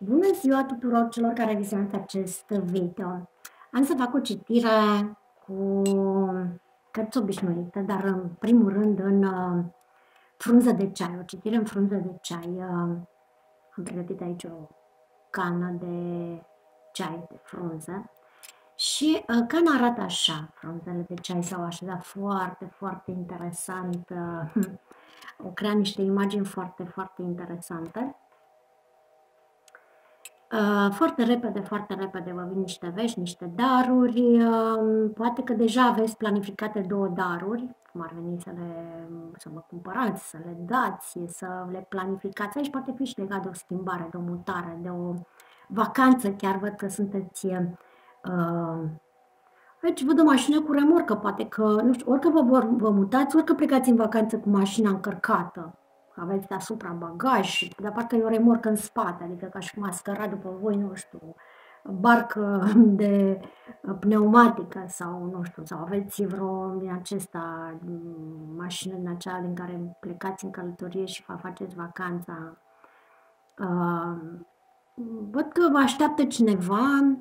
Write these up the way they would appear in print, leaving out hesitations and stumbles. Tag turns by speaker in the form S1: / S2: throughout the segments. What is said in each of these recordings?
S1: Bună ziua tuturor celor care vizionează acest video. Am să fac o citire cu cărți obișnuite, dar în primul rând în frunză de ceai, o citire în frunză de ceai. Am pregătit aici o cană de ceai de frunză și cana arată așa, frunzele de ceai s-au așezat foarte, foarte interesant, o crea niște imagini foarte, foarte interesante. Foarte repede vă vin niște vești, niște daruri, poate că deja aveți planificate 2 daruri, cum ar veni să vă cumpărați, să le dați, să le planificați. Aici poate fi și legat de o schimbare, de o mutare, de o vacanță, chiar văd că sunteți... Aici văd o mașină cu remorcă, poate că, nu știu, orică vă mutați, orică plecați în vacanță cu mașina încărcată. Aveți deasupra bagaj, dar parcă e o remorcă în spate, adică ca și cum ați cărat după voi, nu știu, barcă de pneumatică sau, nu știu, sau aveți vreo din acesta, mașină din aceea din care plecați în călătorie și faceți vacanța. Văd că vă așteaptă cineva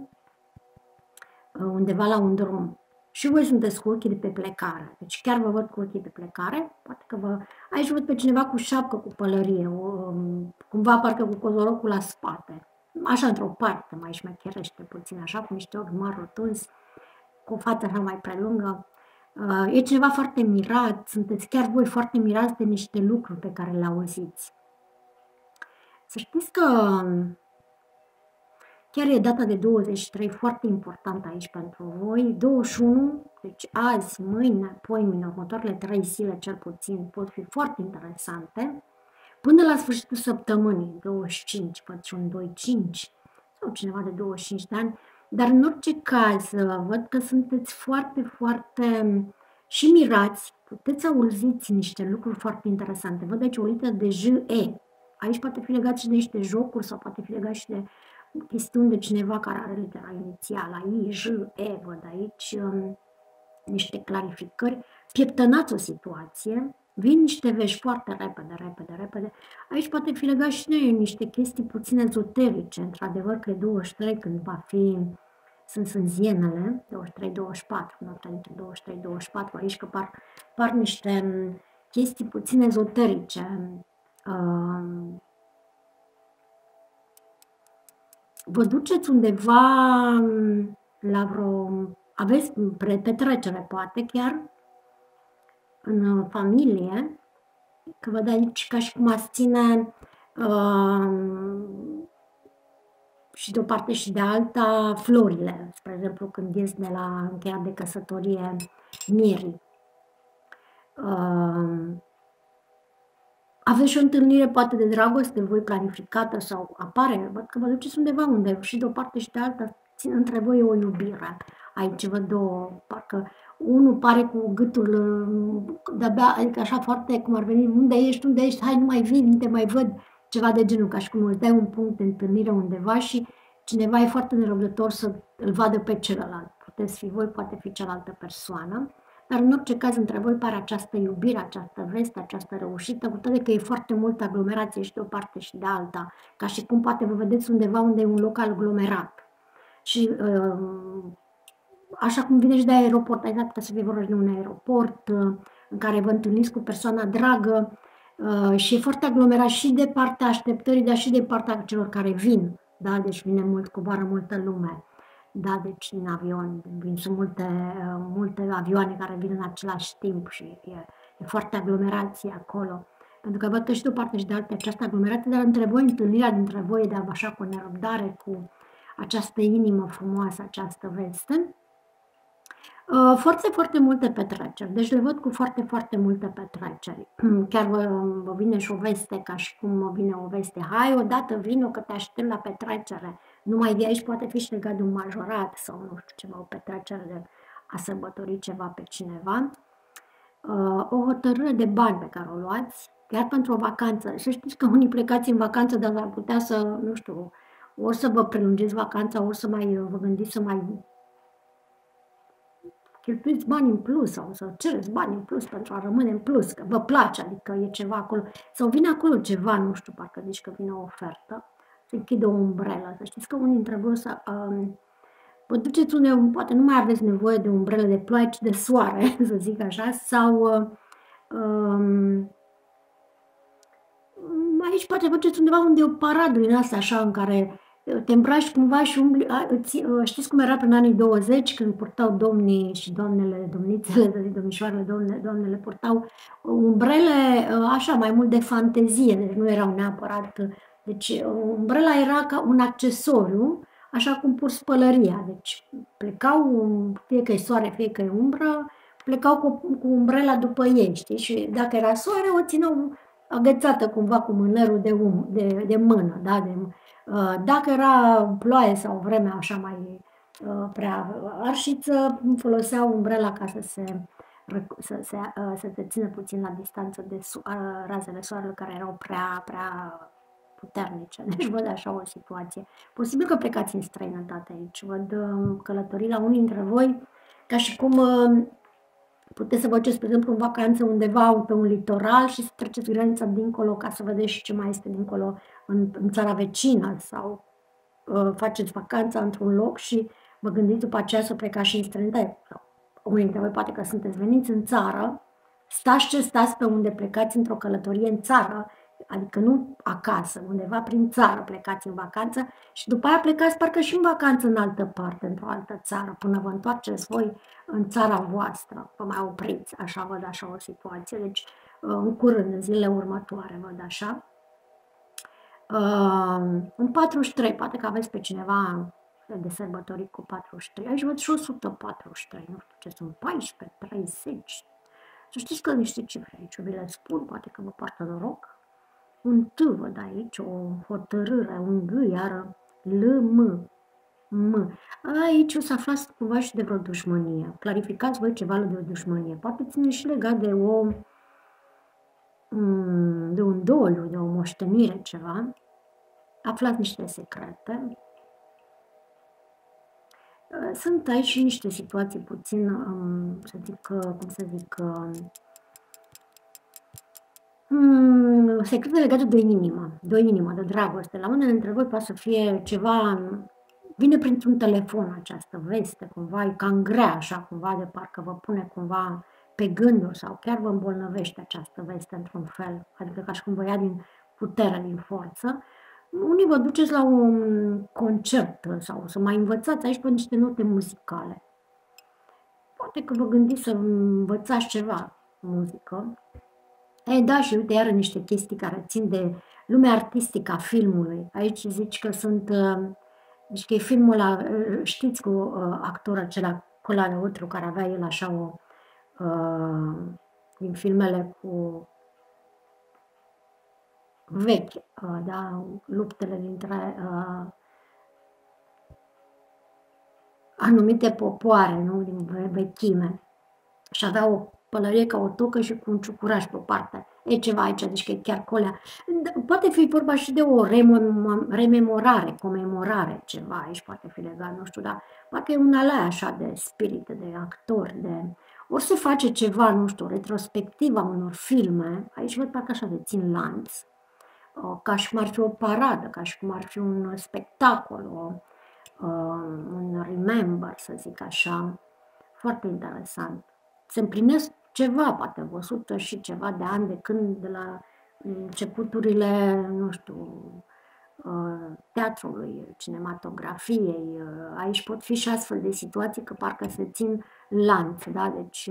S1: undeva la un drum. Și voi sunteți cu ochii de pe plecare. Deci chiar vă văd cu ochii de plecare. Poate că aici văd pe cineva cu șapcă, cu pălărie, cumva parcă cu cozorocul la spate. Așa într-o parte mai șmecherește puțin, așa, cu niște ochi mari rotunzi, cu o față așa mai prelungă. E cineva foarte mirat, sunteți chiar voi foarte mirați de niște lucruri pe care le auziți. Să știți că chiar e data de 23, foarte important aici pentru voi. 21, deci azi, mâine, poimine, următoarele 3 zile cel puțin pot fi foarte interesante. Până la sfârșitul săptămânii, 25, văd și un 25 sau cineva de 25 de ani. Dar în orice caz, văd că sunteți foarte, foarte și mirați. Puteți auziți niște lucruri foarte interesante. Văd aici o literă de J-E. Aici poate fi legat și de niște jocuri sau poate fi legat și de chestiuni de cineva care are litera inițială, I, J, E, văd aici niște clarificări, pieptănați o situație, vin niște vești foarte repede. Aici poate fi legat și de niște chestii puțin ezoterice, într-adevăr că e 23 când va fi, sunt sânzienele, 23-24, noaptea dintre 23-24, aici că par niște chestii puțin ezoterice. Vă duceți undeva la vreo... aveți petrecere, poate chiar, în familie, că văd aici ca și cum ați ține și de o parte și de alta florile, spre exemplu când ies de la încheiat de căsătorie mirii. Aveți și o întâlnire poate de dragoste voi planificată sau apare, văd că vă duceți undeva și de o parte și de alta între voi e o iubire. Aici văd două, parcă unul pare cu gâtul de-abia, adică așa foarte cum ar veni, unde ești, hai nu mai vin, nu te mai văd, ceva de genul, ca și cum îți dai un punct de întâlnire undeva și cineva e foarte nerăbdător să îl vadă pe celălalt. Puteți fi voi, poate fi cealaltă persoană. Dar în orice caz între voi pare această iubire, această veste, această reușită, cu toate că e foarte multă aglomerație și de o parte și de alta, ca și cum poate vă vedeți undeva unde e un loc aglomerat. Și așa cum vine și de aeroport, ai dat să fie vorba de un aeroport în care vă întâlniți cu persoana dragă și e foarte aglomerat și de partea așteptării, dar și de partea celor care vin. Da? Deci vine mult, coboară multă lume. Da, deci din avion, sunt multe avioane care vin în același timp și e foarte aglomerație acolo. Pentru că văd că și de o parte și de alta această aglomerație, dar între voi, întâlnirea dintre voi de așa cu nerăbdare, cu această inimă frumoasă, această veste. Foarte, foarte multe petreceri, deci le văd cu foarte, foarte multe petreceri. Chiar vă vine și o veste, ca și cum vă vine o veste, hai odată vino că te aștept la petrecere. Numai de aici poate fi și legat de un majorat sau nu știu ceva, o petrecere de a sărbători ceva pe cineva. O hotărâre de bani pe care o luați, chiar pentru o vacanță. Să știți că unii plecați în vacanță, dar ar putea să, nu știu, ori să vă prelungiți vacanța, ori să mai vă gândiți să mai cheltuiți bani în plus sau să cereți bani în plus pentru a rămâne în plus, că vă place, adică e ceva acolo. Sau vine acolo ceva, nu știu, parcă zici că vine o ofertă. se închide o umbrelă. Să știți că unii dintre voi vă duceți unde poate nu mai aveți nevoie de umbrelă de ploaie, ci de soare, să zic așa, sau aici poate faceți undeva unde e o paradă din asta așa în care te îmbraci cumva și umbli, știți cum era prin anii 20 când purtau domnii și doamnele, domnițele, domnișoarele, doamnele purtau umbrele așa mai mult de fantezie, deci nu erau neapărat, deci umbrela era ca un accesoriu, așa cum pur spălăria, deci plecau, fie că e soare, fie că e umbră, plecau cu umbrela după ei, știi, și dacă era soare o țineau agățată cumva cu mânerul de mână, da? Dacă era ploaie sau vremea așa mai prea arșiță, foloseau umbrela ca să te țină puțin la distanță de razele soarelui care erau prea puternice. Deci văd așa o situație. Posibil că plecați în străinătate aici. Văd călătorii la unii dintre voi ca și cum puteți să vă duceți, spre exemplu, în vacanță undeva pe un litoral și să treceți granița dincolo ca să vedeți ce mai este dincolo în țara vecină sau faceți vacanța într-un loc și vă gândiți după aceea să plecați și în străinătate. Unii dintre voi poate că sunteți veniți în țară, stați pe unde plecați într-o călătorie în țară, adică nu acasă, undeva prin țară plecați în vacanță și după aia plecați parcă și în vacanță în altă parte, într-o altă țară, până vă întoarceți voi în țara voastră, vă mai opriți, așa văd așa o situație, deci în curând, în zilele următoare, văd așa. În 43, poate că aveți pe cineva de sărbătorit cu 43, aici văd și 143, nu știu ce sunt, 14, 30, să știți că niște cifre aici, vi le spun, poate că vă poartă noroc. Un T văd aici, o hotărâre, un G, iar L-M. Aici o să aflați cumva și de vreo dușmănie. Clarificați voi ceva de o dușmănie. Poate ține și legat de un doliu, de o moștenire, ceva. Aflați niște secrete. Sunt aici și niște situații puțin, să zic, secrete legate de inimă, de dragoste. La unele dintre voi poate să fie ceva, vine printr-un telefon această veste, cumva e cam grea, așa, cumva, de parcă vă pune cumva pe gânduri sau chiar vă îmbolnăvește această veste într-un fel, adică ca și cum vă ia din putere, din forță. Unii vă duceți la un concert sau să mai învățați aici pe niște note muzicale. Poate că vă gândiți să învățați ceva muzică. Da, și uite, iară niște chestii care țin de lumea artistică a filmului. Aici zici că deci că e filmul ăla, știți, cu actorul acela, Cola Lăutru, care avea el așa din filmele cu vechi, da, luptele dintre anumite popoare, nu, din vechime. Și avea o pălărie ca o tocă și cu un ciucuraș pe o parte. E ceva aici, deci că e chiar colea. Poate fi vorba și de o rememorare, comemorare, ceva aici poate fi legat, nu știu, dar parcă e un alea așa de spirit, de actori, ori se face ceva, nu știu, retrospectiva unor filme, aici văd parcă așa de țin lanț, ca și cum ar fi o paradă, ca și cum ar fi un spectacol, un remember, să zic așa, foarte interesant. Se împlinesc ceva, poate 100 și ceva de ani de la începuturile, nu știu, teatrului, cinematografiei. Aici pot fi și astfel de situații că parcă se țin lanț, da? Deci,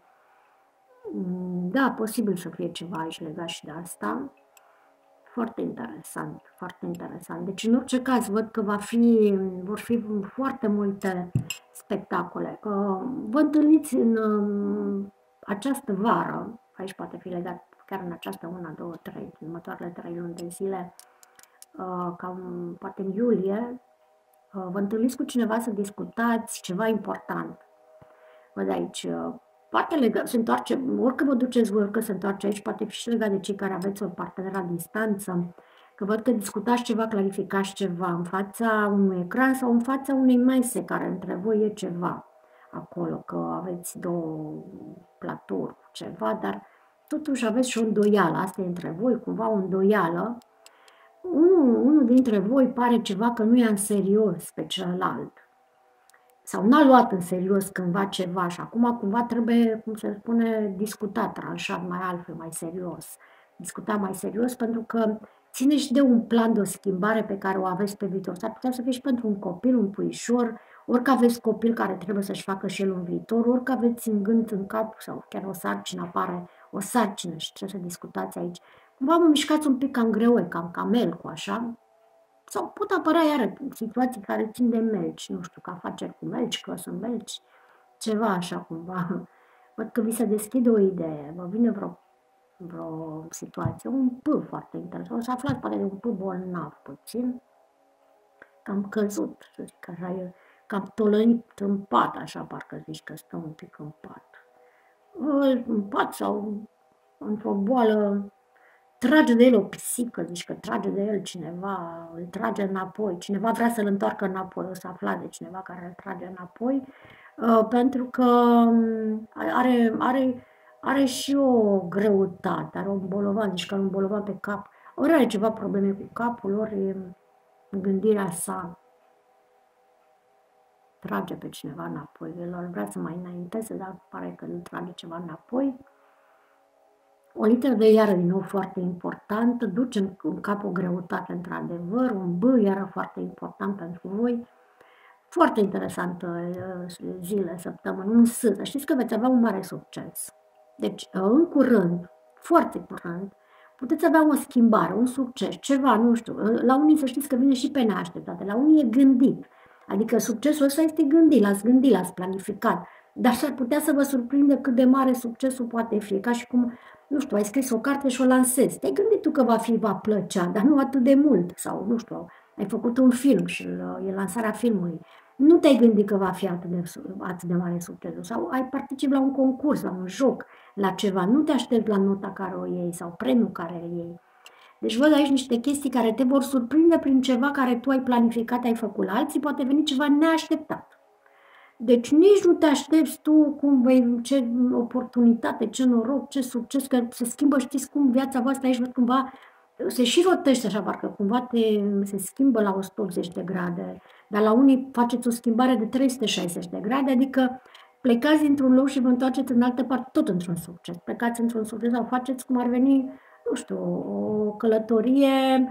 S1: da, posibil să fie ceva aici legat și de asta. Foarte interesant, foarte interesant. Deci, în orice caz, văd că vor fi foarte multe spectacole. Vă întâlniți în această vară, aici poate fi legat chiar în această 1, 2, 3, în următoarele 3 luni de zile, cam poate în iulie, vă întâlniți cu cineva să discutați ceva important. Văd aici, poate se întoarce, orică vă duceți voi, orică se întoarce aici, poate fi și legat de cei care aveți o partener la distanță, că văd că discutați ceva, clarificați ceva în fața unui ecran sau în fața unei mese care între voi e ceva acolo, că aveți două platouri cu ceva, dar totuși aveți și o îndoială, asta e între voi, cumva o îndoială. unul dintre voi pare ceva că nu ia în serios pe celălalt. Sau n-a luat în serios cândva ceva și acum cumva trebuie, cum se spune, discutat, tranșat mai altfel, mai serios. Discutat mai serios pentru că ține și de un plan de o schimbare pe care o aveți pe viitor. S-ar putea să fie și pentru un copil, un puișor, orică aveți copil care trebuie să-și facă și el un viitor, orică aveți în gând, în cap sau chiar o sarcină apare, o sarcină și trebuie să discutați aici. Cumva mă mișcați un pic cam greoi, cam camelcu, așa, sau pot apărea iară situații care țin de melci, nu știu, că afaceri cu melci, că sunt melci, ceva așa cumva. Văd că vi se deschide o idee, vă vine vreo situație, un P foarte interesant, o să aflați poate de un P bolnav puțin, cam căzut, să zic așa, e cam tolănit în pat, așa parcă zici că stă un pic în pat. În pat sau într-o boală, trage de el o pisică, zici că trage de el cineva, îl trage înapoi, cineva vrea să-l întoarcă înapoi, o să afla de cineva care îl trage înapoi, pentru că are și o greutate, are un bolovan, zici că are un bolovan pe cap, ori are ceva probleme cu capul, ori gândirea sa trage pe cineva înapoi, el vrea să mai înainteze, dar pare că îl trage ceva înapoi. O literă de iară, din nou, foarte importantă, duce în cap o greutate, într-adevăr, un B, iară foarte important pentru voi. Foarte interesantă zile, săptămână, un S, să știți că veți avea un mare succes. Deci, în curând, foarte curând, puteți avea o schimbare, un succes, ceva, nu știu, la unii să știți că vine și pe neașteptate, la unii e gândit, adică succesul ăsta este gândit, l-ați planificat, dar s-ar putea să vă surprinde cât de mare succesul poate fi, ca și cum, nu știu, ai scris o carte și o lansezi, te-ai gândit tu că va plăcea, dar nu atât de mult, sau, nu știu, ai făcut un film și e lansarea filmului, nu te-ai gândit că va fi atât de mare succesul, sau ai participat la un concurs, la un joc, la ceva, nu te aștepți la nota care o iei sau premiul care îl iei. Deci văd aici niște chestii care te vor surprinde prin ceva care tu ai planificat, ai făcut la alții, poate veni ceva neașteptat. Deci nici nu te aștepți tu ce oportunitate, ce noroc, ce succes, că se schimbă, știți cum viața voastră aici, văd cumva, se și rotește așa, parcă cumva se schimbă la 180 de grade, dar la unii faceți o schimbare de 360 de grade, adică plecați dintr-un loc și vă întoarceți în altă parte, tot într-un succes. Plecați într-un succes sau faceți cum ar veni, nu știu, o călătorie,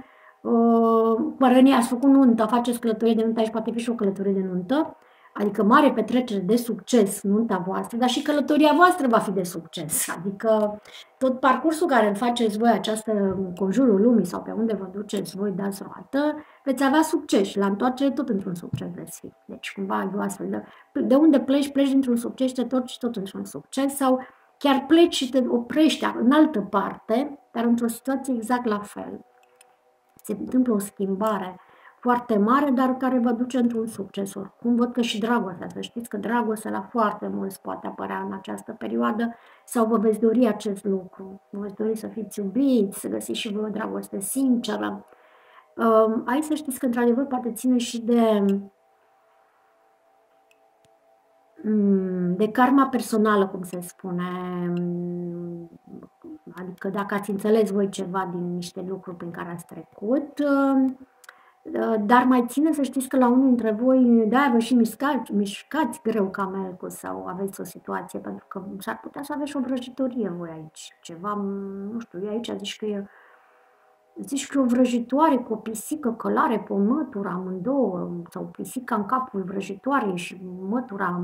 S1: ați făcut nuntă, faceți călătorie de nuntă, aici poate fi și o călătorie de nuntă, adică mare petrecere de succes, nunta voastră, dar și călătoria voastră va fi de succes. Adică tot parcursul care îl faceți voi, această conjurul lumii sau pe unde vă duceți voi, dați roată, veți avea succes și la întoarcere tot într-un succes veți fi. Deci cumva e o astfel de unde pleci dintr-un succes și te torci tot într-un succes sau chiar pleci și te oprești în altă parte, dar într-o situație exact la fel. Se întâmplă o schimbare foarte mare, dar care vă duce într-un succes. Oricum văd că și dragostea, să știți că dragostea la foarte mulți poate apărea în această perioadă sau vă veți dori acest lucru. Vă veți dori să fiți iubiți, să găsiți și voi o dragoste sinceră. Aici să știți că într-adevăr poate ține și de karma personală, cum se spune, adică dacă ați înțeles voi ceva din niște lucruri prin care ați trecut, dar mai ține să știți că la unul dintre voi, da, vă și mișcați greu camelcul sau aveți o situație, pentru că s-ar putea să aveți o vrăjitorie voi aici, ceva, nu știu, eu aici zici că e o vrăjitoare cu o pisică călare pe o mătură amândouă, sau pisica în capul vrăjitoarei și mătura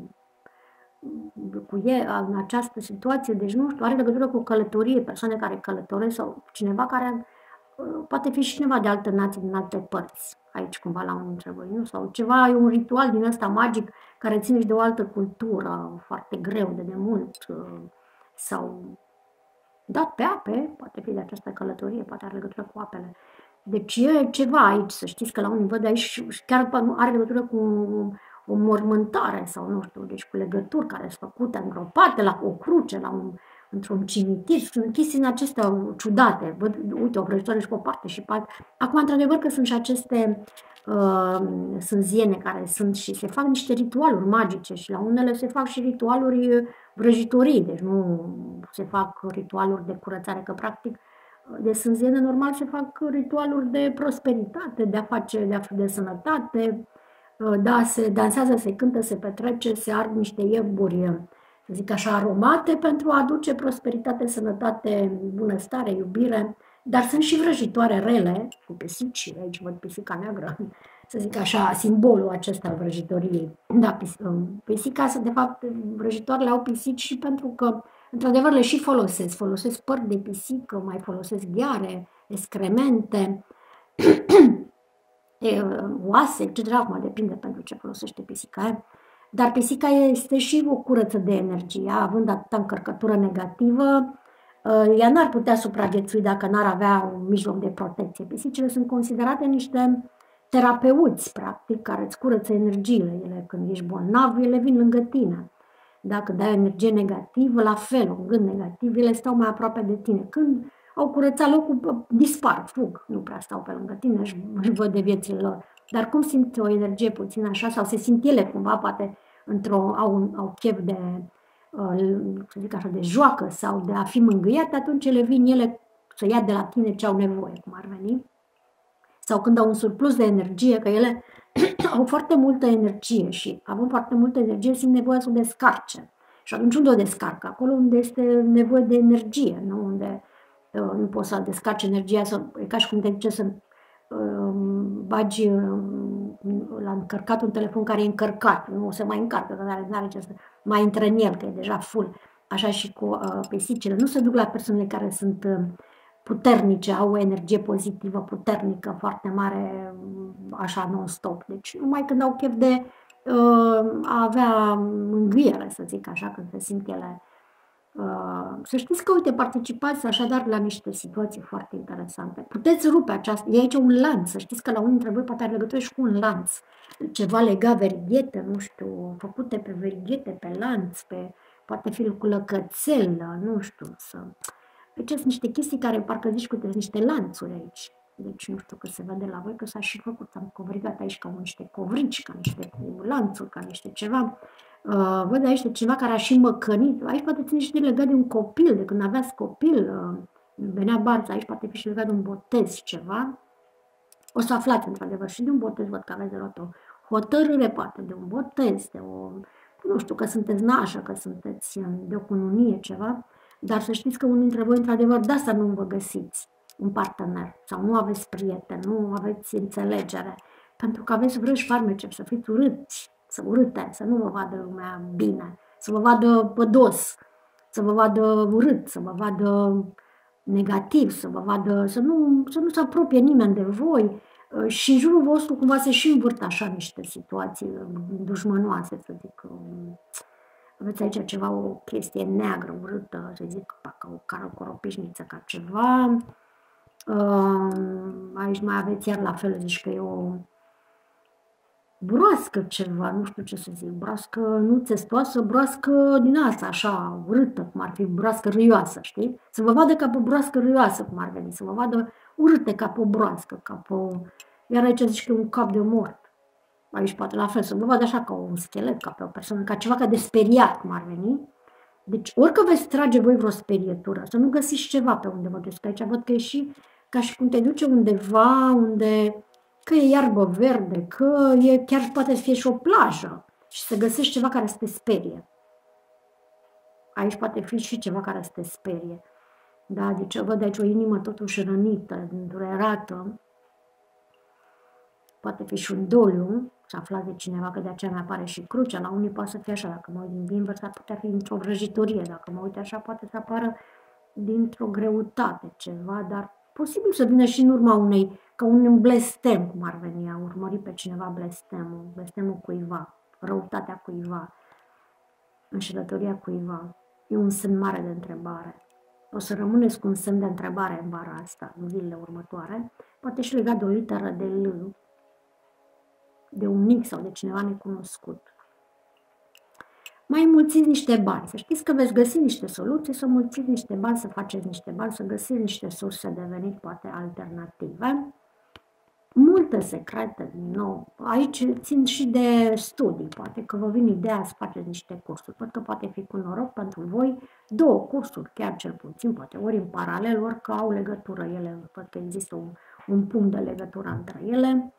S1: cu ea în această situație, deci nu știu, are legătură cu o călătorie, persoane care călătoresc sau cineva care poate fi și cineva de altă nație din alte părți, aici cumva la unul dintre voi, nu? Sau ceva, e un ritual din ăsta magic care ține și de o altă cultură, foarte greu de demult, sau dat pe ape, poate fi de această călătorie, poate are legătură cu apele. Deci e ceva aici, să știți că la unii văd aici și chiar are legătură cu o mormântare sau nu știu, deci cu legături care sunt făcute îngropate la o cruce, într-un cimitir, sunt chestii în acestea ciudate. Văd, uite, o vrăjitoare și pe o parte și pe altă. Acum, într-adevăr că sunt și aceste sunt ziene care sunt și se fac niște ritualuri magice și la unele se fac și ritualuri vrăjitorii, deci nu se fac ritualuri de curățare, că practic De sânziene normal se fac ritualuri de prosperitate, de sănătate, da, se dansează, se cântă, se petrece, se ard niște iepuri, să zic așa, aromate pentru a aduce prosperitate, sănătate, bunăstare, iubire, dar sunt și vrăjitoare rele, cu pisici, aici văd pisica neagră, să zic așa, simbolul acesta al vrăjitoriei. Da, pisica, de fapt, vrăjitoarele au pisici și pentru că, într-adevăr, le și folosesc păr de pisică, mai folosesc gheare, excremente, oase, etc. Acum depinde pentru ce folosește pisica. Dar pisica este și o curăță de energie, având atâta încărcătură negativă, ea n-ar putea supraviețui dacă n-ar avea un mijloc de protecție. Pisicile sunt considerate niște terapeuți, practic, care îți curăță energiile. Ele, când ești bolnav, ele vin lângă tine. Dacă dai energie negativă, la fel, un gând negativ, ele stau mai aproape de tine. Când au curățat locul, dispar, fug, nu prea stau pe lângă tine, își văd de viețile lor. Dar cum simt o energie puțin așa, sau se simt ele cumva, poate au chef de, să zic așa, de joacă sau de a fi mângâiate, atunci ele să ia de la tine ce au nevoie, cum ar veni. Sau când au un surplus de energie, că ele au foarte multă energie și având foarte multă energie simt nevoia să o descarce. Și atunci unde o descarcă? Acolo unde este nevoie de energie, nu? Unde nu poți să descarci energia, e ca și cum te duce să bagi la încărcat un telefon care e încărcat, nu se mai încarcă, că n-are ce să mai intră în el, că e deja full. Așa și cu pisicile. Nu se duc la persoanele care sunt puternice, au o energie pozitivă puternică, foarte mare, așa non-stop. Deci numai când au chef de a avea mângâiere, să zic așa, când se simt ele. Să știți că, uite, participați așadar la niște situații foarte interesante. Puteți rupe aceasta, e aici un lanț, să știți că la unii dintre voi poate are legătură și cu un lanț. Ceva legat, verighete, nu știu, făcute pe verighete, pe lanț, poate fi cu lăcățel, nu știu, Deci sunt niște chestii care parcă zici că sunt niște lanțuri aici. Deci nu știu că se vede la voi că s-a și făcut, am covrigat aici ca niște covrici, ca niște lanțuri, ca niște ceva. Văd aici ceva care a și măcănit. Aici poate ține și legat de un copil, de când aveați copil, venea barța, aici poate fi și legat de un botez ceva. O să aflați într-adevăr și de un botez, văd că aveți de luat o hotărâre, poate de un botez, de o, nu știu, că sunteți nașă, că sunteți de o cununie, ceva. Dar să știți că unii dintre voi, într-adevăr, de asta nu vă găsiți un partener sau nu aveți prieten, nu aveți înțelegere, pentru că aveți vrăji farmece, să fiți urâți, să nu vă vadă lumea bine, să vă vadă pădos, să vă vadă urât, să vă vadă negativ, să nu se apropie nimeni de voi și în jurul vostru cumva se și învârt așa niște situații dușmănoase, să zic. Aveți aici ceva, o chestie neagră, urâtă, să zic, ca o coropișniță, ca ceva. Aici mai aveți iar la fel, zici că e o broască ceva, nu știu ce să zic, broască nu țestoasă, broască din asta, așa, urâtă, cum ar fi broască râioasă, știi? Să vă vadă ca pe o broască râioasă, cum ar veni, să vă vadă urâte ca pe o broască, Iar aici zici că e un cap de mort. Aici poate la fel, să vă vadă așa ca un schelet, ca pe o persoană, ca ceva ca de speriat, cum ar veni. Deci, orică veți trage voi vreo sperietură, să nu găsiți ceva pe unde vă duceți, că aici văd că e și ca și cum te duce undeva unde, că e iarbă verde, că chiar poate să fie și o plajă și să găsești ceva care să te sperie. Aici poate fi și ceva care să te sperie. Da, deci văd aici o inimă totuși rănită, durerată. Poate fi și un doliu, să aflați de cineva, că de aceea mi apare și crucea. La unii poate să fie așa, dacă mă uit din invers, ar putea fi dintr-o vrăjitorie. Dacă mă uit așa, poate să apară dintr-o greutate ceva, dar posibil să vină și în urma ca un blestem, cum ar veni, a urmări pe cineva blestemul cuiva, răutatea cuiva, înșelătoria cuiva. E un semn mare de întrebare. O să rămâneți cu un semn de întrebare în vara asta, în zilele următoare, poate și legat de o literă de L, de un mic sau de cineva necunoscut. Mai mulțiți niște bani. Să știți că veți găsi niște soluții, să mulțiți niște bani, să faceți niște bani, să găsiți niște surse de venit, poate alternative. multe secrete, din nou. Aici țin și de studii, poate că vă vine ideea să faceți niște cursuri, pentru că poate fi cu noroc pentru voi 2 cursuri, chiar cel puțin, poate ori în paralel, ori că au legătură ele, pentru că există un punct de legătură între ele.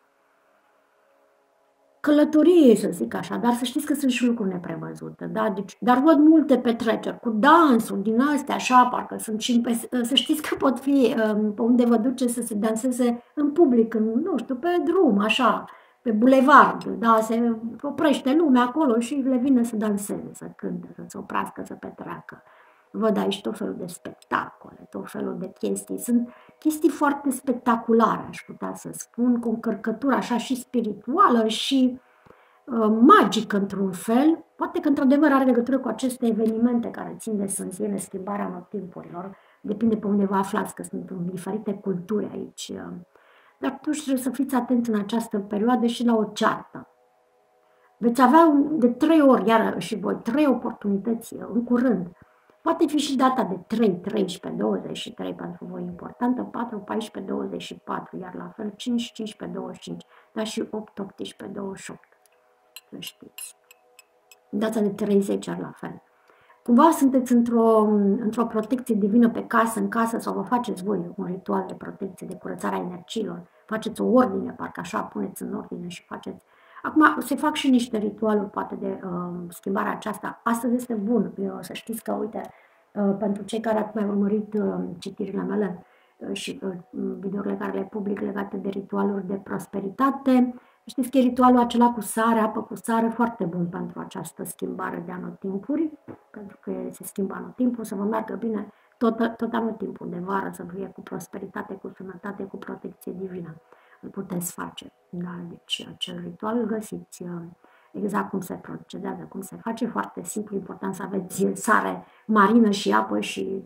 S1: Călătorie, să zic așa, dar să știți că sunt și lucruri neprevăzute, da? Deci, dar văd multe petreceri cu dansuri din astea, așa, parcă sunt și, să știți că pot fi pe unde vă duce să se danseze în public, nu știu, pe drum, așa, pe bulevard, da? Se oprește lumea acolo și le vine să danseze, să cânte, să se oprească, să petreacă. Văd aici tot felul de spectacole, tot felul de chestii. Sunt chestii foarte spectaculare, aș putea să spun, cu o încărcătură așa și spirituală și magică într-un fel. Poate că într-adevăr are legătură cu aceste evenimente care țin de sânziene, schimbarea anotimpurilor. Depinde pe unde vă aflați, că sunt în diferite culturi aici. Dar totuși trebuie să fiți atenți în această perioadă și la o ceartă. Veți avea de 3 ori, iar și voi, 3 oportunități în curând. Poate fi și data de 3, 13, 23 pentru voi importantă, 4, 14, 24, iar la fel 5, 15, 25, dar și 8, 18, 28, să știți. Data de 30, iar la fel. Cumva sunteți într-o protecție divină pe casă, în casă, sau vă faceți voi un ritual de protecție, de curățare a energiilor, faceți o ordine, parcă așa puneți în ordine și faceți. Acum se fac și niște ritualuri, poate, de schimbarea aceasta. Astăzi este bun, să știți că, uite, pentru cei care ați mai urmărit citirile mele și videourile care le public legate de ritualuri de prosperitate, știți că e ritualul acela cu sare, apă cu sare, foarte bun pentru această schimbare de anotimpuri, pentru că se schimbă anotimpul, să vă meargă bine tot anotimpul de vară, să fie cu prosperitate, cu sănătate, cu protecție divină. Îl puteți face. Da? Deci acel ritual îl găsiți exact cum se procedează, cum se face, foarte simplu, important să aveți sare marină și apă și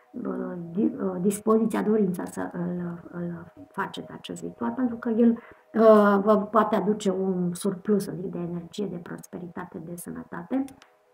S1: dispoziția, dorința să îl faceți acest ritual, pentru că el vă poate aduce un surplus de energie, de prosperitate, de sănătate.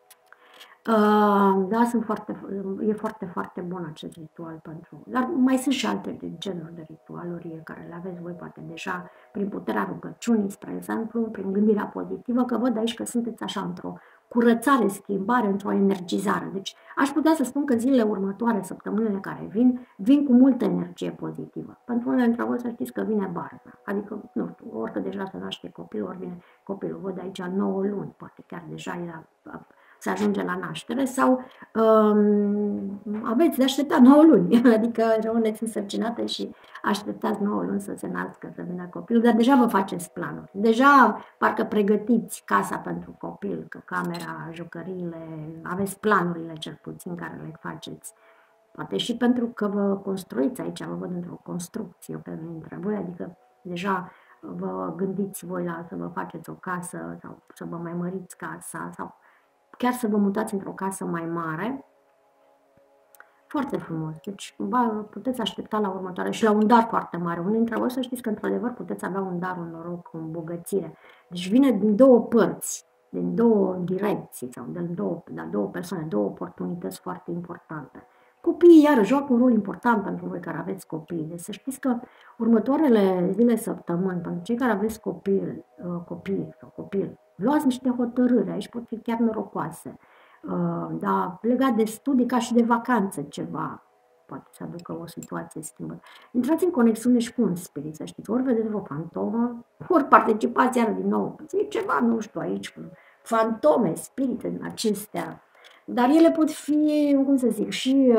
S1: Da, e foarte, foarte bun acest ritual pentru... Dar mai sunt și alte genuri de ritualuri care le aveți voi poate deja prin puterea rugăciunii, spre exemplu, prin gândirea pozitivă, că văd aici că sunteți așa într-o curățare, schimbare, într-o energizare. Deci aș putea să spun că zilele următoare, săptămânile care vin cu multă energie pozitivă. Pentru unele dintre voi să știți că vine barba, adică, nu știu, ori că deja se naște copilul, ori vine copilul, văd aici 9 luni, poate chiar deja se ajunge la naștere, sau aveți de așteptat 9 luni, adică rămâneți însărcinate și așteptați 9 luni să se nască, să vină copilul, dar deja vă faceți planuri. Deja parcă pregătiți casa pentru copil, că camera, jucăriile, aveți planurile cel puțin care le faceți. Poate și pentru că vă construiți aici, vă văd într-o construcție pe dintre voi, adică deja vă gândiți voi la să vă faceți o casă sau să vă mai măriți casa sau chiar să vă mutați într-o casă mai mare. Foarte frumos. Deci puteți aștepta la următoare și la un dar foarte mare. Unii dintre voi să știți că într-adevăr puteți avea un dar, un noroc, o îmbogățire. Deci vine din 2 părți, din 2 direcții sau din două persoane, 2 oportunități foarte importante. Copiii, iară, joacă un rol important pentru voi care aveți copii. Deci să știți că următoarele zile, săptămâni, pentru cei care aveți copil, luați niște hotărâri, aici pot fi chiar norocoase. Da, legat de studii ca și de vacanțe ceva, poate să aducă o situație schimbă. Intrați în conexiune și cu un spirit, să știți, ori vedeți o fantomă, ori participați iară din nou. E ceva, nu știu, aici, fantome, spirite din acestea. Dar ele pot fi, cum să zic, și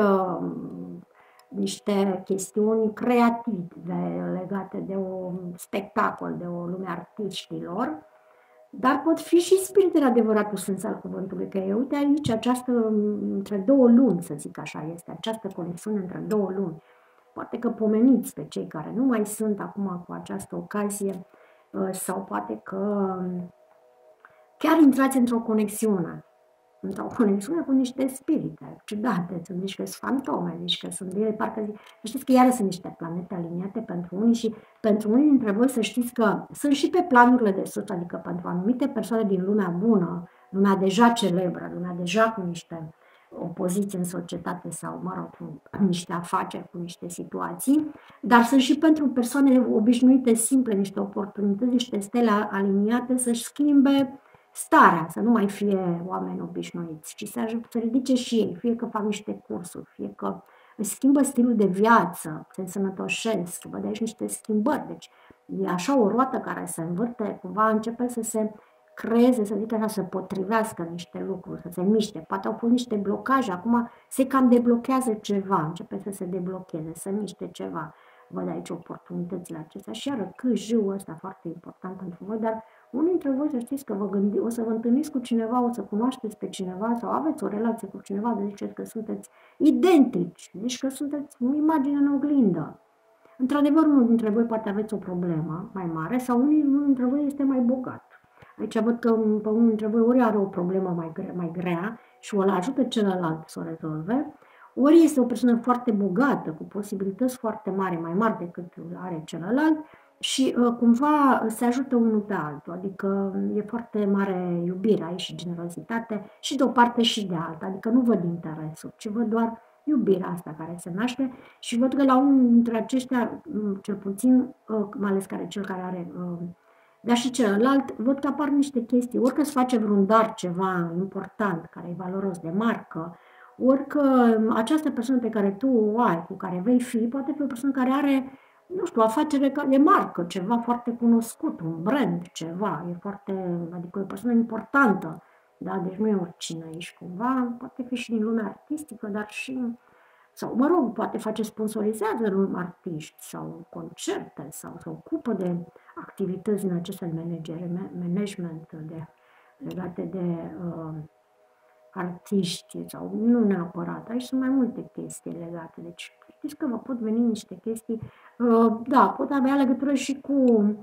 S1: niște chestiuni creative legate de un spectacol, de o lume artiștilor, dar pot fi și spirite în adevăratul sens al cuvântului, că uite aici între 2 luni, să zic așa, este această conexiune între 2 luni. Poate că pomeniți pe cei care nu mai sunt acum cu această ocazie sau poate că chiar intrați într-o conexiune cu niște spirite ciudate, sunt niște fantome, niște sunt ele, parcă știți că iară sunt niște planete aliniate pentru unii și pentru unii dintre voi să știți că sunt și pe planurile de sus, adică pentru anumite persoane din lumea bună, lumea deja celebră, lumea deja cu niște o poziție în societate sau, mă rog, cu niște afaceri, cu niște situații, dar sunt și pentru persoane obișnuite, simple, niște oportunități, niște stele aliniate să-și schimbe starea, să nu mai fie oameni obișnuiți, ci să ridice și ei, fie că fac niște cursuri, fie că își schimbă stilul de viață, se însănătoșesc, văd aici niște schimbări, deci e așa o roată care se învârte, cumva începe să se creeze, să zic așa, să potrivească niște lucruri, să se miște. Poate au fost niște blocaje, acum se cam deblochează ceva, începe să se deblocheze, să miște ceva. Văd aici oportunitățile acestea și iară câjul ăsta foarte important pentru voi, dar unii dintre voi să știți că o să vă întâlniți cu cineva, o să cunoașteți pe cineva sau aveți o relație cu cineva, de ziceți că sunteți identici, deci că sunteți imagine în oglindă. Într-adevăr, unul dintre voi poate aveți o problemă mai mare sau unul dintre voi este mai bogat. Aici văd că pe unul dintre voi ori are o problemă mai grea și o ajută celălalt să o rezolve, ori este o persoană foarte bogată, cu posibilități foarte mari, mai mari decât are celălalt și cumva se ajută unul pe altul, adică e foarte mare iubire aici și generozitate și de o parte și de alta, adică nu văd interesul, ci văd doar iubirea asta care se naște și văd că la unul dintre aceștia, cel puțin, mai ales cel care are, dar și celălalt, văd că apar niște chestii, ori că îți face vreun dar ceva important, care e valoros de marcă, ori că această persoană pe care tu o ai, cu care vei fi, poate fi o persoană care are, nu știu, o afacere de marcă, ceva foarte cunoscut, un brand, ceva, e foarte, adică e o persoană importantă, da? Deci nu e oricine aici cumva, poate fi și din lumea artistică, dar și, sau mă rog, poate face sponsorizează artiști sau concerte sau se ocupă de activități în acest management legate de artiști sau nu neapărat. Aici sunt mai multe chestii legate. Deci știți că vă pot veni niște chestii, da, pot avea legătură și cu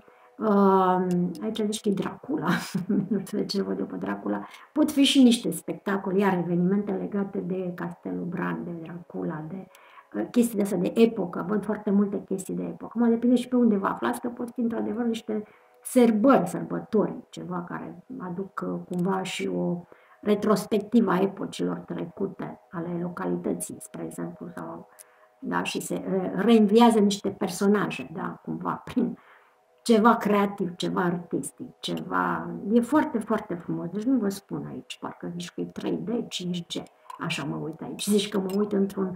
S1: aici zici că e Dracula, nu știu de ce văd eu pe Dracula, pot fi și niște spectacole, iar evenimente legate de Castelul Bran, de Dracula, de chestii de astea de epocă, văd foarte multe chestii de epocă. Acum depinde și pe unde vă aflați, că pot fi într-adevăr niște sărbători, ceva care aduc cumva și o retrospectivă a epocilor trecute, ale localității, spre exemplu, sau, da, și se reînviază niște personaje, da, cumva, prin ceva creativ, ceva artistic, ceva... E foarte, foarte frumos. Deci nu vă spun aici, parcă zici că e 3D, 5G. Așa mă uit aici. Zici că mă uit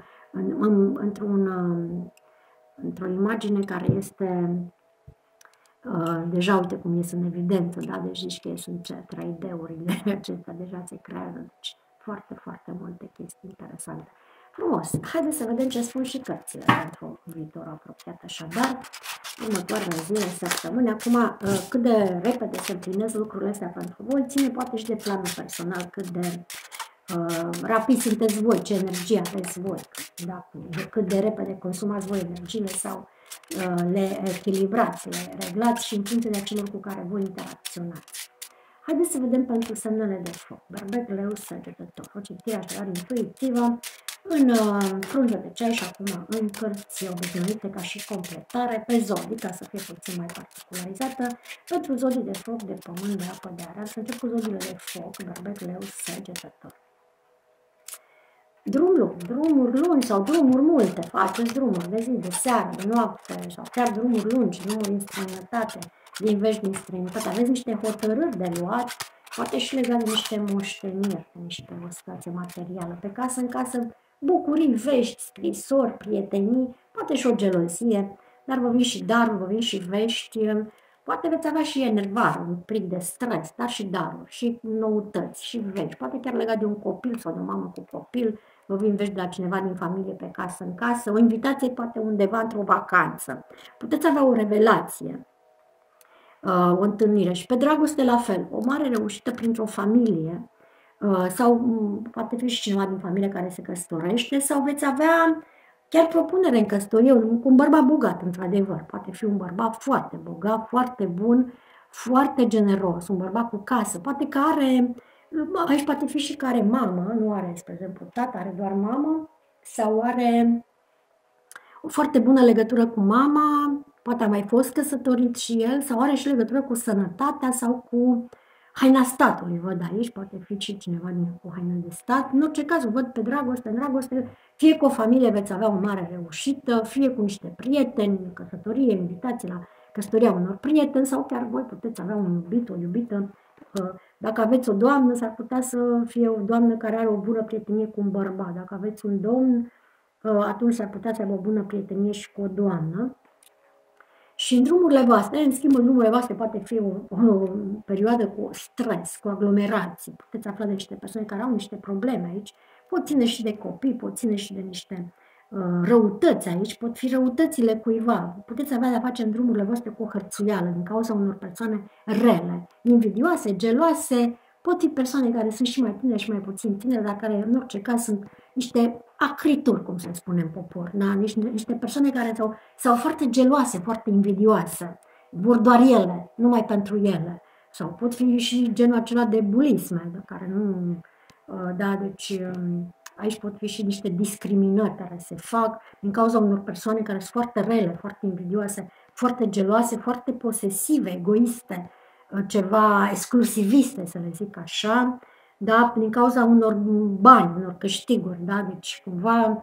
S1: într-o imagine care este... deja uite cum ies în evidență, da? Deci zici că sunt 3D-urile acestea, deja se creează. Deci foarte, foarte multe chestii interesante. Frumos! Haideți să vedem ce spun și cărțile pentru viitor apropiat, așadar, următoarele zile, săptămâni. Acum, cât de repede se împlinesc lucrurile astea pentru voi, ține poate și de planul personal, cât de rapid sunteți voi, ce energie aveți voi, da? Cât de repede consumați voi energiile sau le echilibrați, le reglați și în funcție de celor cu care voi interacționați. Haideți să vedem pentru semnele de foc. Berbec, Leu, Săgetător. O citire așadar intuitivă în frunză de ceai și acum în cărți obișnuite ca și completare pe zodii, ca să fie puțin mai particularizată, pentru zodii de foc, de pământ, de apă, de aer. Să încep cu zodiile de foc, Berbec, Leu, Săgetător. Drumuri lungi sau drumuri multe, faceți drumuri de zi, de seară, de noapte sau chiar drumuri lungi, drumuri în străinătate, din vești din străinătate. Aveți niște hotărâri de luat, poate și legat de niște moșteniri, de niște o situație materială. Pe casă în casă, bucurii, vești, scrisori, prietenii, poate și o gelozie, dar vă vin și daruri, vă vin și vești. Poate veți avea și enervare, un plic de stres, dar și daruri, și noutăți, și vești. Poate chiar legat de un copil sau de o mamă cu copil, vă vin vești de la cineva din familie pe casă în casă, o invitație poate undeva într-o vacanță. Puteți avea o revelație, o întâlnire și pe dragoste la fel, o mare reușită printr-o familie sau poate fi și cineva din familie care se căsătorește sau veți avea chiar propunere în căsătorie cu un bărbat bogat, într-adevăr. Poate fi un bărbat foarte bogat, foarte bun, foarte generos, un bărbat cu casă. Poate că are, aici poate fi și care mamă, nu are, spre exemplu, tată, are doar mamă, sau are o foarte bună legătură cu mama, poate a mai fost căsătorit și el, sau are și legătură cu sănătatea sau cu haina statului, văd aici, poate fi și cineva cu haină de stat. În orice caz, o văd pe dragoste, în dragoste, fie cu o familie veți avea o mare reușită, fie cu niște prieteni, căsătorie, invitații la căsătoria unor prieteni, sau chiar voi puteți avea un iubit, o iubită. Dacă aveți o doamnă, s-ar putea să fie o doamnă care are o bună prietenie cu un bărbat. Dacă aveți un domn, atunci s-ar putea să aibă o bună prietenie și cu o doamnă. Și în drumurile voastre, în schimb, în drumurile voastre poate fi o perioadă cu stres, cu aglomerații. Puteți afla de niște persoane care au niște probleme aici. Pot ține și de copii, pot ține și de niște răutăți aici, pot fi răutățile cuiva. Puteți avea de-a face în drumurile voastre cu o hărțuială din cauza unor persoane rele, invidioase, geloase. Pot fi persoane care sunt și mai tinere și mai puțin tinere, dar care în orice caz sunt niște acrituri, cum se spune în popor, da? Niște persoane care sau foarte geloase, foarte invidioase, vor doar ele, numai pentru ele. Sau pot fi și genul acela de bulisme, de care nu, da, deci aici pot fi și niște discriminări care se fac din cauza unor persoane care sunt foarte rele, foarte invidioase, foarte geloase, foarte posesive, egoiste, ceva exclusiviste, să le zic așa, da, din cauza unor bani, unor câștiguri, da, deci cumva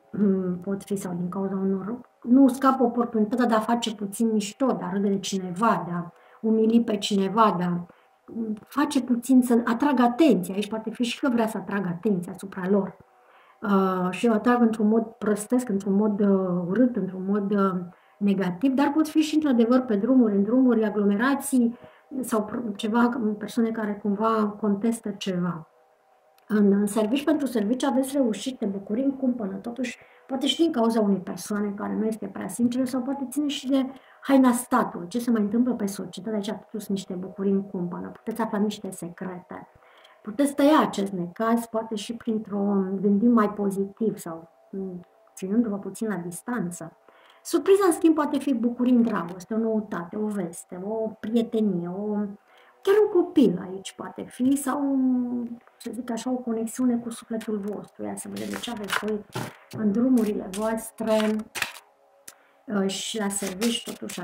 S1: pot fi, sau din cauza unor, nu scapă oportunitatea de a face puțin mișto, de a râde de cineva, de a umili pe cineva, de a face puțin să atragă atenția, aici poate fi și că vrea să atragă atenția asupra lor. Și o atrag într-un mod prostesc, într-un mod urât, într-un mod negativ, dar pot fi și într-adevăr pe drumuri, în drumuri, aglomerații, sau ceva, persoane care cumva contestă ceva. În servici, pentru servici aveți reușite, bucurii în cumpănă, totuși poate și din cauza unei persoane care nu este prea sinceră, sau poate ține și de haina statului, ce se mai întâmplă pe societate, aici totuși sunt niște bucurii în cumpănă, puteți afla niște secrete, puteți tăia acest necaz, poate și printr-un gândim mai pozitiv sau ținându-vă puțin la distanță. Surpriza, în schimb, poate fi bucurii în dragoste, o noutate, o veste, o prietenie, chiar un copil aici poate fi, sau, să zic așa, o conexiune cu sufletul vostru. Ia să vedem ce aveți voi în drumurile voastre și la servici, totuși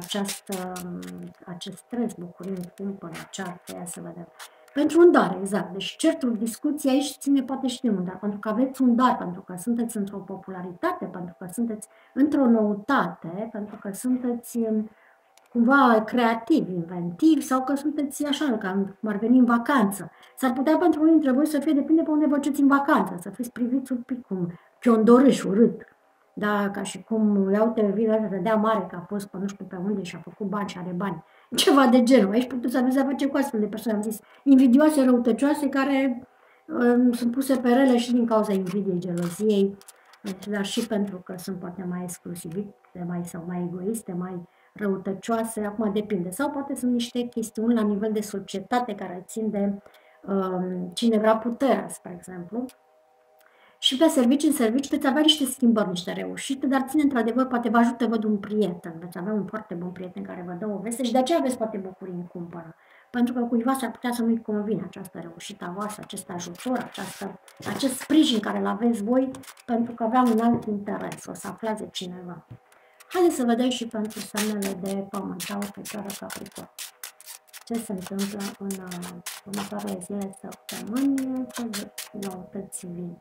S1: acest stres, bucurie în cumpănă, ceartă, ia să vedem. Pentru un dar, exact. Deci certul, discuția aici ține poate și de un dar, pentru că aveți un dar, pentru că sunteți într-o popularitate, pentru că sunteți într-o noutate, pentru că sunteți cumva creativi, inventivi, sau că sunteți așa, că ar veni în vacanță. S-ar putea pentru unii dintre voi să fie, depinde pe unde vă duceți în vacanță, să fiți priviți un pic cum chiondorâș, urât. Da, ca și cum, ia uite, vedea mare că a fost pe nu știu pe unde și a făcut bani și are bani. Ceva de genul. Aici puteți aveți a face cu astfel de persoane, am zis, invidioase, răutăcioase, care sunt puse pe rele și din cauza invidiei, geloziei, dar și pentru că sunt poate mai exclusive, sau mai egoiste, mai răutăcioase, acum depinde. Sau poate sunt niște chestiuni la nivel de societate care țin de cine vrea puterea, spre exemplu. Și pe servici, în servici, veți avea niște schimbări, niște reușite, dar ține într-adevăr, poate vă ajută, văd un prieten, veți avea un foarte bun prieten care vă dă o veste și de aceea aveți poate bucurii în cumpănă. Pentru că cuiva s-ar putea să nu-i convine această reușită a voastră, acest ajutor, acest sprijin care îl aveți voi, pentru că avea un alt interes, o să aflați de cineva. Haideți să vedem și pentru semnele de pământ sau Fecioară Capricorn. Ce se întâmplă în următoarele zile, săptămâni, noutăți vin.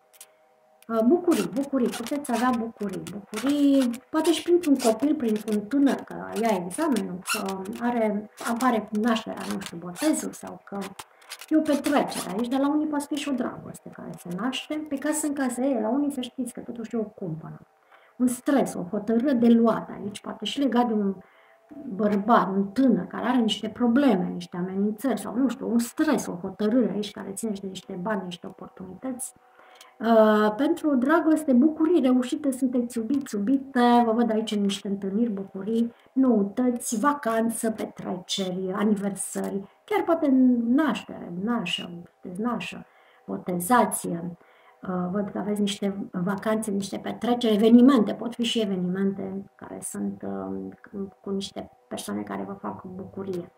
S1: Bucurii, puteți avea bucurii, poate și printr-un copil, printr-un tânăr, că ia examenul, că apare nașterea, nu știu, botezul, sau că e o petrecere aici, dar la unii poate fi și o dragoste care se naște, pe casă în casă la unii să știți că totuși e o cumpănă. Un stres, o hotărâre de luat aici, poate și legat de un bărbat, un tânăr care are niște probleme, niște amenințări, sau nu știu, un stres, o hotărâre aici care ține și de niște bani, niște oportunități. Pentru dragoste, bucurii reușite, sunteți iubiți, iubite, vă văd aici niște întâlniri, bucurii, noutăți, vacanță, petreceri, aniversări, chiar poate naștere, nașă, botezație, văd că aveți niște vacanțe, niște petreceri, evenimente, pot fi și evenimente care sunt cu niște persoane care vă fac bucurie,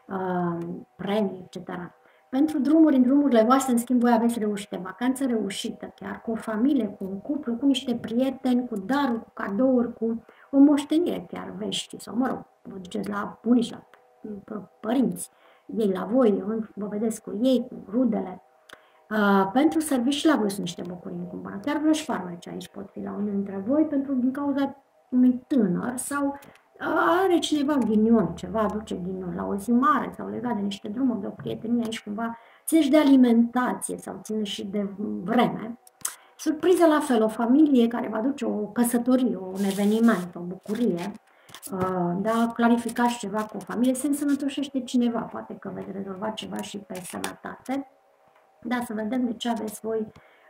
S1: premii, etc. Pentru drumuri, în drumurile voastre, în schimb, voi aveți reușite, vacanță reușită, chiar cu o familie, cu un cuplu, cu niște prieteni, cu daruri, cu cadouri, cu o moștenire chiar vești, sau mă rog, vă duceți la bunici, la părinți. ei la voi, vă vedeți cu ei, cu rudele. Pentru servicii la voi sunt niște bucurii în cumpărat. Chiar vrăjfarmeci aici pot fi la unul dintre voi, pentru din cauza unui tânăr sau are cineva ghinion, ceva aduce ghinion la o zi mare sau legat de niște drumuri, de o prietenie aici cumva, ține și de alimentație sau ține și de vreme. Surpriză la fel, o familie care va duce o căsătorie, un eveniment, o bucurie, da, clarificați ceva cu o familie, se însănătoșește cineva, poate că veți rezolva ceva și pe sănătate. Da, să vedem de ce aveți voi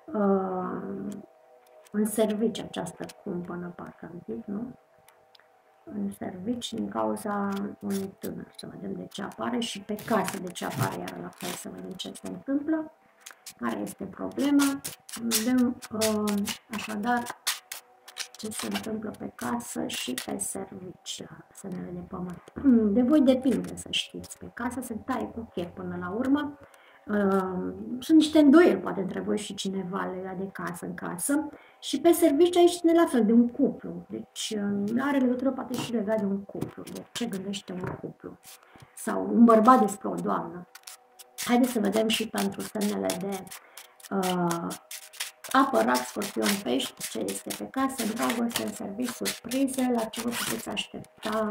S1: în servici această cumpănă, parcă am zis, nu? În servici din cauza unui tânăr, să vedem de ce apare și pe casă de ce apare, iar la fel să vedem ce se întâmplă, care este problema. Vedem așadar ce se întâmplă pe casă și pe servici, semnele de pământ. De voi depinde, să știți, pe casă se taie cu chef până la urmă. Sunt niște îndoieli, poate între voi și cineva legat de casă în casă. Și pe serviciu aici ține la fel de un cuplu. Deci are legătură poate și legat de un cuplu. De ce gândește un cuplu? Sau un bărbat despre o doamnă. Haideți să vedem și pentru semnele de apă, rak, scorpion, pești, ce este pe casă, dragoste, în serviciu, surprize, la ce vă puteți aștepta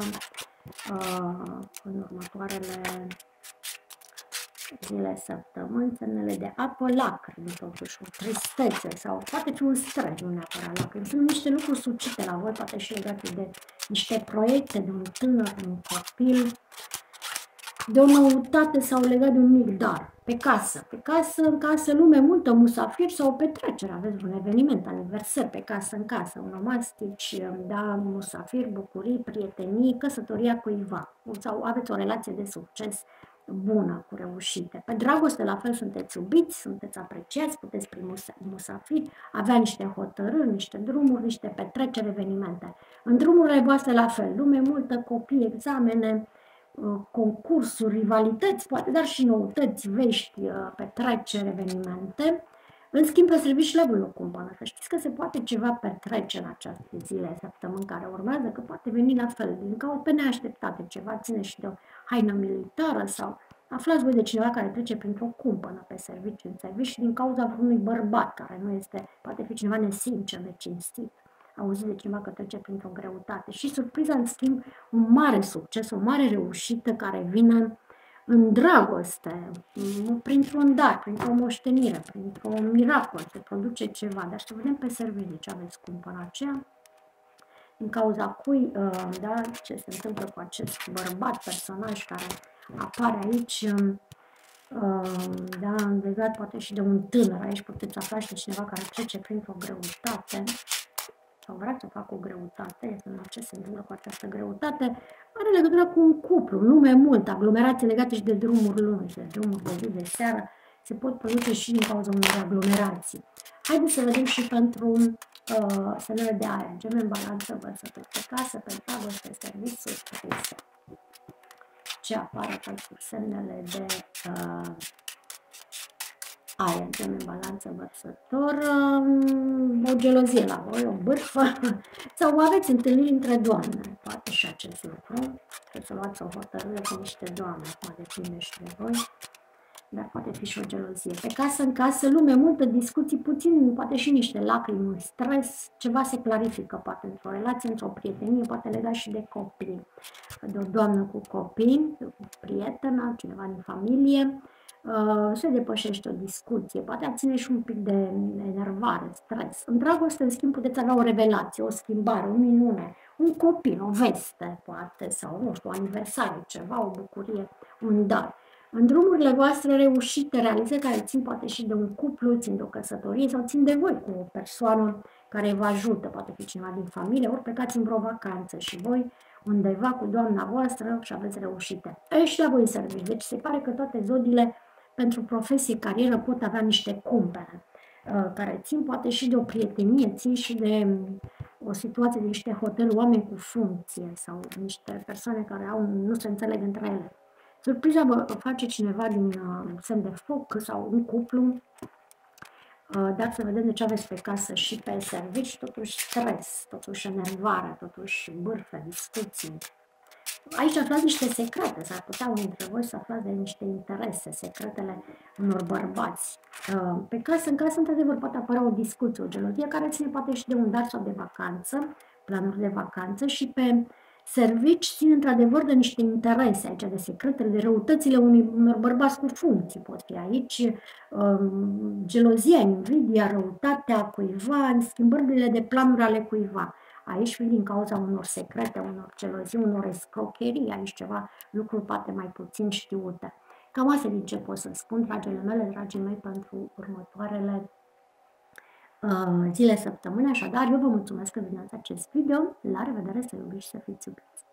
S1: în următoarele zile, săptămâni, semnele de apă, lacrimi, totuși, o tristețe sau poate fi un stres, nu neapărat lacrimi. Sunt niște lucruri sucite la voi, poate și legate de niște proiecte, de un tânăr, de un copil, de o noutate sau legat de un mic dar. Pe casă, în casă, lume multă, musafir sau o petrecere, aveți un eveniment, aniversări pe casă, în casă, onomastici, da, musafir, bucurii, prietenii, căsătoria cuiva sau aveți o relație de succes bună, cu reușite. Pe dragoste, la fel, sunteți iubiți, sunteți apreciați, puteți primi musafiri, avea niște hotărâri, niște drumuri, niște petreceri, evenimente. În drumurile voastre, la fel, lume multă, copii, examene, concursuri, rivalități, poate, dar și noutăți, vești, petreceri, evenimente. În schimb, pe serviciile voi o cumpănă, că știți că se poate ceva petrece în această zile, săptămâni care urmează, că poate veni la fel, din cauza pe neașteptate, ceva ține și de o haină militară sau aflați voi de cineva care trece printr-o cumpănă pe serviciu, în serviciu, din cauza vreunui bărbat care nu este, poate fi cineva nesincer, necinstit. Auziți de cineva că trece printr-o greutate și surpriza, în schimb, un mare succes, o mare reușită care vine în dragoste, printr-un dar, printr-o moștenire, printr-un miracol, se produce ceva, dar să vedem pe serviciu ce aveți cumpăna aceea, din cauza cui, da, ce se întâmplă cu acest bărbat, personaj care apare aici, da, legat poate și de un tânăr, aici puteți afla și de cineva care trece printr-o greutate, sau vrea să facă o greutate, să ce se întâmplă cu această greutate, are legătură cu un cuplu, nume mult, aglomerații legate și de drumuri lungi, de drumuri de zi, de seară, se pot produce și din cauza unor aglomerații. Haideți să vedem și pentru semnele de aer, gemeni, balanță, vărsători, pe casă, pe dragoste, pe serviciu, surprize. Ce apare pentru semnele de aer, gemeni, balanță, vărsător, o gelozie la voi, o bârfă, sau aveți întâlniri între doamne, poate și acest lucru, trebuie să luați o hotărâre cu niște doamne, poate depinde și de voi, dar poate fi și o gelozie. Pe casă, în casă, lume multă, discuții puțin, poate și niște lacrimi, un stres, ceva se clarifică, poate într-o relație, într-o prietenie, poate legat și de copii, de o doamnă cu copii, cu prietenă, cineva din familie, se depășește o discuție, poate ține și un pic de enervare, stres. În dragoste, în schimb, puteți avea o revelație, o schimbare, o minune, un copil, o veste, poate, sau, nu știu, o aniversare, ceva, o bucurie, un dar. În drumurile voastre reușite, realizări care țin poate și de un cuplu, țin de o căsătorie sau țin de voi cu o persoană care vă ajută, poate fi cineva din familie, ori plecați în vreo vacanță și voi undeva cu doamna voastră și aveți reușite. Și la voi în serviciu. Deci se pare că toate zodiile pentru profesie, carieră pot avea niște cumpere care țin poate și de o prietenie, țin și de o situație, de niște hoteli, oameni cu funcție sau niște persoane care nu se înțeleg între ele. Surpriza vă face cineva din semn de foc sau un cuplu, dar să vedem de ce aveți pe casă și pe servici, totuși stres, totuși enervare, totuși bârfe, discuții. Aici aflați niște secrete, s-ar putea unii dintre voi să aflați de niște interese, secretele unor bărbați. Pe casă, în casă, într-adevăr, poate apărea o discuție, o gelozie, care ține poate și de un dar sau de vacanță, planuri de vacanță, și pe servici țin într-adevăr de niște interese aici, de secretele, de răutățile unor bărbați cu funcții pot fi aici, gelozia, invidia, răutatea cuiva, schimbările de planuri ale cuiva. Aici vin din cauza unor secrete, unor gelozii, unor escrocherii, aici ceva lucruri poate mai puțin știute. Cam asta din ce pot să spun, dragile mele, dragii mei, pentru următoarele zile, săptămâni. Așadar, eu vă mulțumesc că vedeați acest video. La revedere, să iubiți și să fiți iubiți!